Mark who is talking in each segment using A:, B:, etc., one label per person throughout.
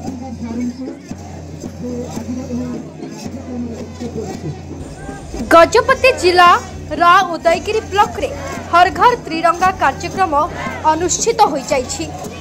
A: गजपति जिला रा उदयगिरी ब्लॉक रे हर घर त्रिरंगा कार्यक्रम अनुष्ठित हो जाइछि।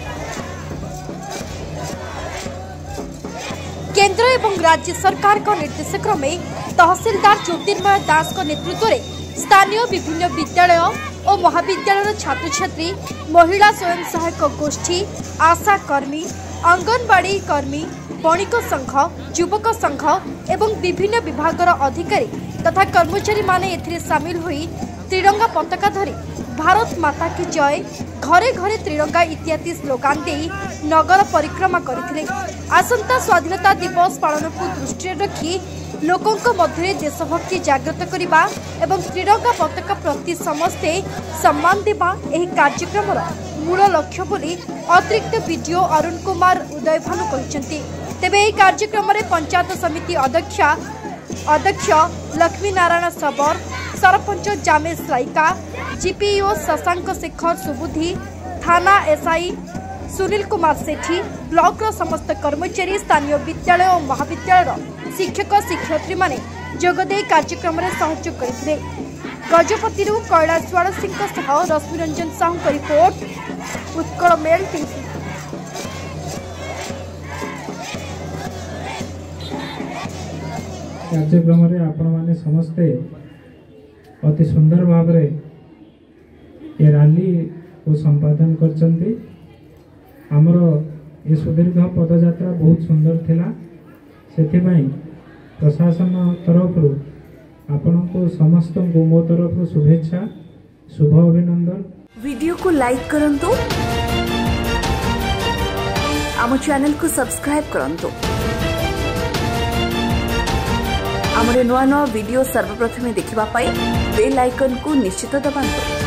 A: केंद्र एवं राज्य सरकार का निर्देश क्रमे तहसीलदार ज्योतिर्मय दास को नेतृत्व में स्थानीय विभिन्न विद्यालय और महाविद्यालय छात्र छात्री, महिला स्वयं सहायक गोष्ठी, आशा कर्मी, अंगनवाड़ी कर्मी, बणिक संघ, युवक संघ एवं विभिन्न विभागर अधिकारी तथा कर्मचारी माने एथिरे सामिल होई त्रिरंगा पताका धरी भारत माता की जय, घरे घरे त्रिरंगा इत्यादि स्लोगान दे नगर परिक्रमा करथिले। आसंता स्वाधीनता दिवस पालन को दृष्टि रखी लोकों मध्य देशभक्ति जागृत करने एवं त्रिरंगा पताका प्रति समस्ते सम्मान देवा एही कार्यक्रम मूल लक्ष्य बोली अतिरिक्त वीडियो अरुण कुमार उदयभानु कहते। तेबे एही कार्यक्रम में पंचायत समिति अध्यक्ष लक्ष्मी नारायण सबर, सरपंच जामेश राइका, जीपीओ शशांक शेखर सुबुद्धि, थाना एसआई सुनील कुमार सेठी, ब्लॉक समस्त कर्मचारी, स्थानीय विद्यालय और महाविद्यालय शिक्षक शिक्षयित्री माने जोगदे कार्यक्रम में सहयोग करथिले। गजपति कैलाशवाड़ सिंह रश्मि रंजन साहू का रिपोर्ट, उत्कल मेल टीवी।
B: कार्यक्रम आपण माने समस्ते अति सुंदर भाव रे ये रैली को संपादन करचंती। आमर ये सुदीर्घ पदयात्रा बहुत सुंदर थिला, सेथिबाई प्रशासन तरफ आपण को समस्त को मो तरफ शुभेच्छा, शुभ अभिनंदन।
C: वीडियो को लाइक करंतु, आम चैनल को सब्सक्राइब करंतु, आमरे नुआ नुआ वीडियो सर्वप्रथमे देखिबा पाई बेल आइकन को निश्चित दबांतु।